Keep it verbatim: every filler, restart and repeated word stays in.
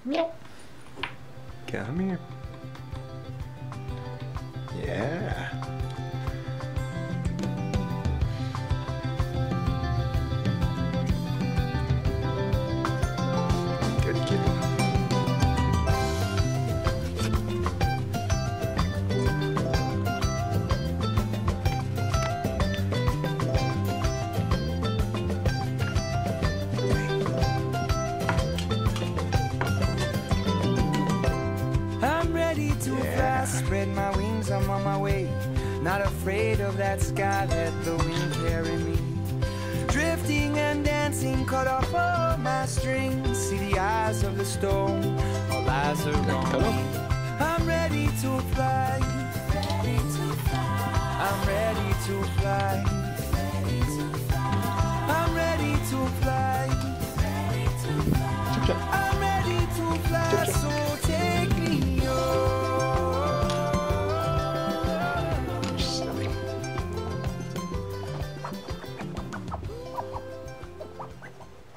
Meow. Come here. Yeah. Good kitty. Spread my wings, I'm on my way. Not afraid of that sky, let the wind carry me. Drifting and dancing, cut off all my strings. See the eyes of the storm, all eyes are on me. I'm ready to fly. I'm ready to fly.